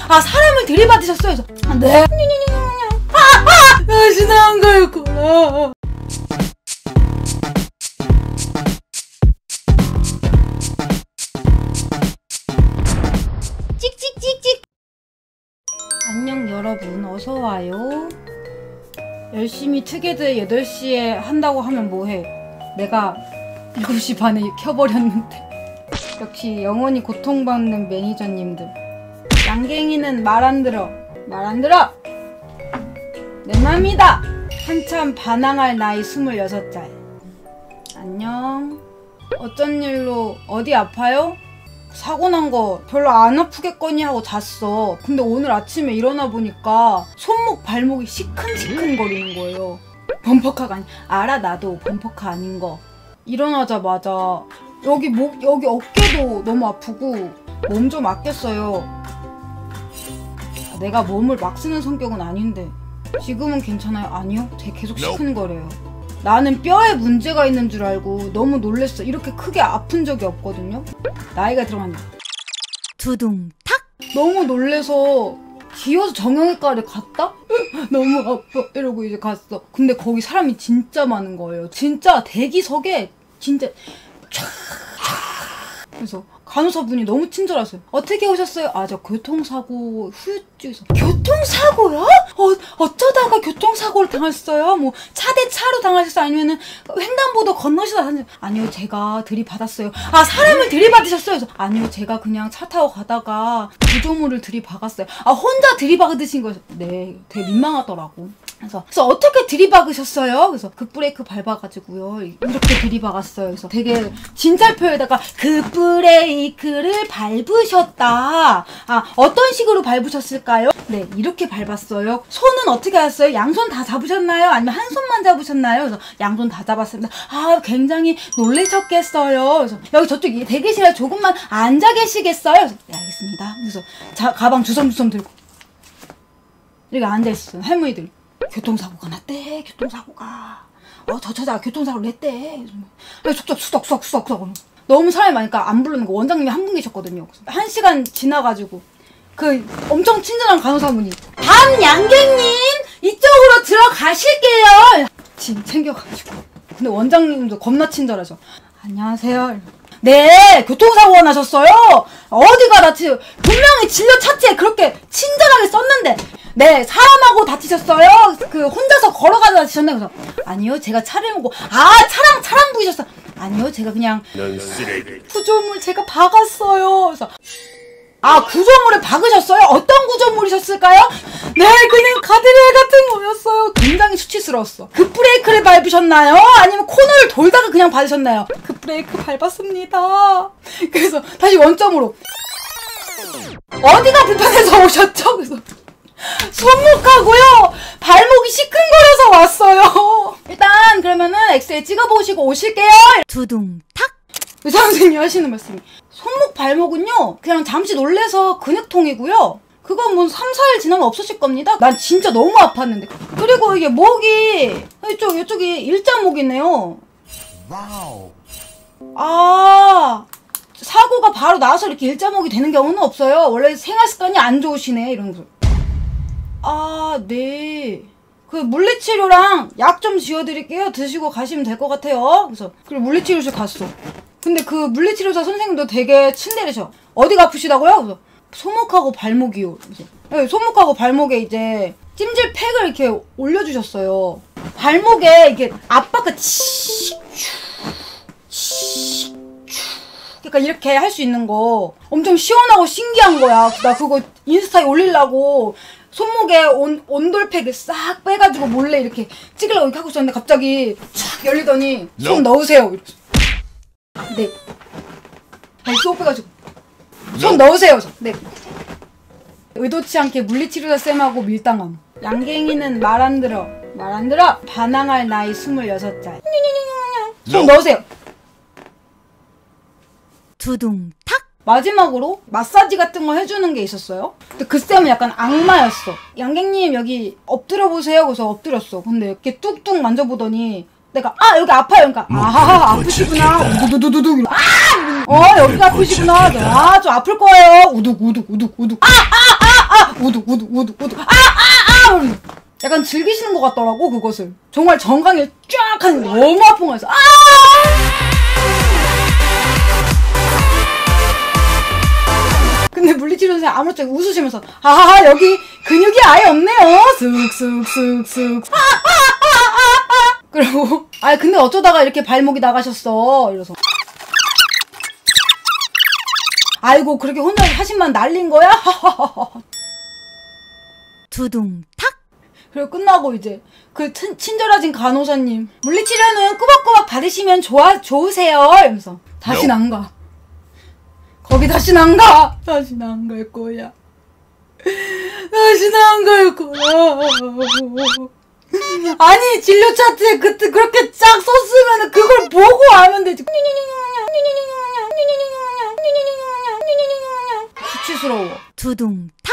아 사람을 들이받으셨어요. 그래서 네. 지나간 거였구나. 찍찍찍찍. 안녕 여러분, 어서와요. 열심히 투게더 8시에 한다고 하면 뭐해. 내가 7시 반에 켜버렸는데. 역시 영원히 고통받는 매니저님들. 양갱이는 말 안 들어. 말 안 들어! 내 맘이다! 한참 반항할 나이 26살. 안녕. 어쩐 일로 어디 아파요? 사고 난 거 별로 안 아프겠거니 하고 잤어. 근데 오늘 아침에 일어나 보니까 손목 발목이 시큰시큰 거리는 거예요. 범퍼카가 아니, 알아 나도 범퍼카 아닌 거. 일어나자마자 여기 어깨도 너무 아프고 몸 좀 아꼈어요. 내가 몸을 막 쓰는 성격은 아닌데. 지금은 괜찮아요? 아니요, 계속 시큰거려요. 나는 뼈에 문제가 있는 줄 알고 너무 놀랬어. 이렇게 크게 아픈 적이 없거든요. 나이가 들어가니까 두둥 탁! 너무 놀래서 기어서 정형외과를 갔다? 너무 아파 이러고 이제 갔어. 근데 거기 사람이 진짜 많은 거예요. 진짜 대기석에 진짜 촤. 그래서 간호사분이 너무 친절하세요. 어떻게 오셨어요? 아, 저 교통사고 후유증에서. 교통사고요? 어쩌다가 교통사고를 당하셨어요? 뭐 차 대 차로 당하셨어요? 아니면은 횡단보도 건너시다 하셨어요? 아니요, 제가 들이받았어요. 아, 사람을 들이받으셨어요? 그래서 아니요, 제가 그냥 차 타고 가다가 구조물을 들이박았어요. 아, 혼자 들이박으신 거예요? 네, 되게 민망하더라고. 그래서 어떻게 들이박으셨어요? 그래서 급브레이크 밟아가지고요 이렇게 들이박았어요. 그래서 되게 진찰표에다가 급브레이크를 밟으셨다. 아, 어떤 식으로 밟으셨을까요? 네, 이렇게 밟았어요. 손은 어떻게 하셨어요? 양손 다 잡으셨나요? 아니면 한 손만 잡으셨나요? 그래서 양손 다 잡았습니다. 아, 굉장히 놀라셨겠어요. 그래서 여기 저쪽 대기실에 조금만 앉아 계시겠어요? 그래서 네, 알겠습니다. 그래서 가방 주섬주섬 들고 이렇게 앉아있어요. 할머니들. 교통사고가 났대. 교통사고가. 저 처자 교통사고를 냈대. 수덕. 너무 사람이 많으니까 안 부르는 거. 원장님이 한 분 계셨거든요. 1시간 지나가지고 그 엄청 친절한 간호사분이 양갱님 이쪽으로 들어가실게요. 짐 챙겨가지고. 근데 원장님도 겁나 친절하셔. 안녕하세요. 네, 교통사고가 나셨어요? 어디가 다치요? 분명히 진료 차트에 그렇게 친절하게 썼는데. 네, 사람하고 다치셨어요? 그 혼자서 걸어가다 다치셨나요? 그래서 아니요, 제가 차를 보고. 아, 차랑 부딪혔어. 아니요, 제가 그냥 구조물 제가 박았어요. 그래서 아, 구조물을 박으셨어요? 어떤 구조물이셨을까요? 네, 그냥 가드레일 같은 거였어요. 굉장히 수치스러웠어. 급브레이크를 밟으셨나요? 아니면 코너를 돌다가 그냥 받으셨나요? 급브레이크 밟았습니다. 그래서 다시 원점으로. 어디가 불편해서 오셨죠? 그래서 손목하고요 발목이 시큰거려서 왔어요. 일단 그러면은 엑스레이 찍어보시고 오실게요. 두둥 탁! 의사 선생님이 하시는 말씀이 손목 발목은요 그냥 잠시 놀래서 근육통이고요 그건 뭐 3-4일 지나면 없어질 겁니다. 난 진짜 너무 아팠는데. 그리고 이게 목이 이쪽이 일자목이네요. 와우. 아, 사고가 바로 나서 이렇게 일자목이 되는 경우는 없어요. 원래 생활습관이 안 좋으시네 이런 거. 아, 네. 그 물리치료랑 약 좀 지어드릴게요. 드시고 가시면 될 것 같아요. 그래서 그리고 물리치료실 갔어. 근데 그 물리치료사 선생님도 되게 친절하셔. 어디가 아프시다고요? 그래서 손목하고 발목이요. 그래서 네, 손목하고 발목에 이제 찜질팩을 이렇게 올려주셨어요. 발목에 이게 압박을 그러니까 이렇게 할 수 있는 거 엄청 시원하고 신기한 거야. 나 그거 인스타에 올리려고 손목에 온돌팩을 싹 빼가지고 몰래 이렇게 찍으려고 이렇게 하고 있었는데 갑자기 촥 열리더니 손 넣으세요. 이러면서. 네. 아니, 쏙 빼가지고 손 넣으세요. 네. 의도치 않게 물리치료사 쌤하고 밀당함. 양갱이는 말 안 들어. 말 안 들어. 반항할 나이 26살. 손 넣으세요. 두둥 탁! 마지막으로 마사지 같은 거 해주는 게 있었어요. 근데 그 쌤은 약간 악마였어. 양갱님 여기 엎드려 보세요. 그래서 엎드렸어. 근데 이렇게 뚝뚝 만져보더니 내가 여기 아파요. 그러니까 아하하 아프시구나. 우두두두두. 여기가 아프시구나. 좀 아플 거예요. 우둑. 우두 약간 즐기시는 것 같더라고 그것을. 정말 정강이 쫙 하는 너무 아픈 거였어. 근데 물리치료 선생님 아무렇지 않게 웃으시면서 여기 근육이 아예 없네요. 쓱쓱쓱쓱. 그리고 근데 어쩌다가 이렇게 발목이 나가셨어 이러서 아이고 그렇게 혼자 하신만 날린 거야? 두둥탁. 그리고 끝나고 이제 그 친절하신 간호사님 물리치료는 꾸벅꾸벅 받으시면 좋으세요 이러면서 다신 안 가. 거기 다신 안 가. 다신 안 갈 거야. 다신 안 갈 거야. 아니 진료 차트에 그때 그렇게 쫙 썼으면 그걸 보고 알면 되지. 수치스러워. 두둥탁.